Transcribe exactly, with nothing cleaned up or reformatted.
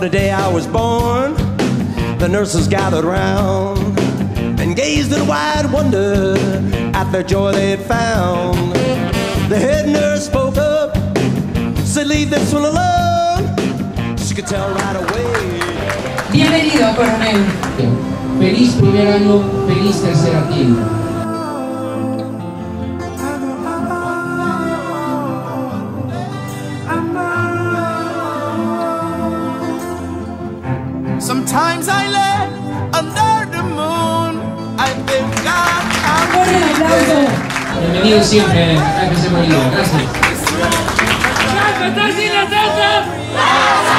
the day I was born, the nurses gathered round and gazed in wide wonder at the joy they'd found. The head nurse spoke up, said, "Leave this one alone." She could tell right away. Bienvenido, coronel. Feliz primer año, feliz tercera tienda. Sometimes I lay under the moon. I think God I'm Con el aplauso. Bienvenido siempre a F C Bolívar. Gracias. ¡Ya, sin la salsa!